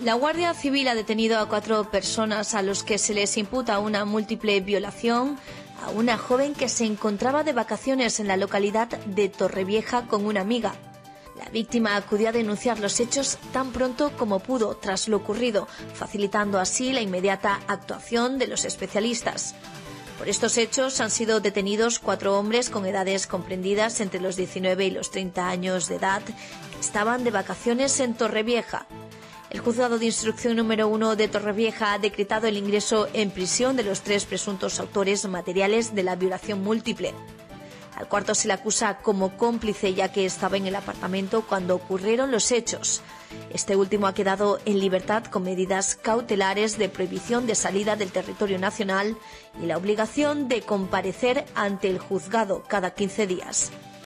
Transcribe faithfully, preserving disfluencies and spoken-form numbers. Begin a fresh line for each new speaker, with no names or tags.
La Guardia Civil ha detenido a cuatro personas a los que se les imputa una múltiple violación a una joven que se encontraba de vacaciones en la localidad de Torrevieja con una amiga. La víctima acudió a denunciar los hechos tan pronto como pudo tras lo ocurrido, facilitando así la inmediata actuación de los especialistas. Por estos hechos han sido detenidos cuatro hombres con edades comprendidas entre los diecinueve y los treinta años de edad que estaban de vacaciones en Torrevieja. El juzgado de instrucción número uno de Torrevieja ha decretado el ingreso en prisión de los tres presuntos autores materiales de la violación múltiple. Al cuarto se le acusa como cómplice, ya que estaba en el apartamento cuando ocurrieron los hechos. Este último ha quedado en libertad con medidas cautelares de prohibición de salida del territorio nacional y la obligación de comparecer ante el juzgado cada quince días.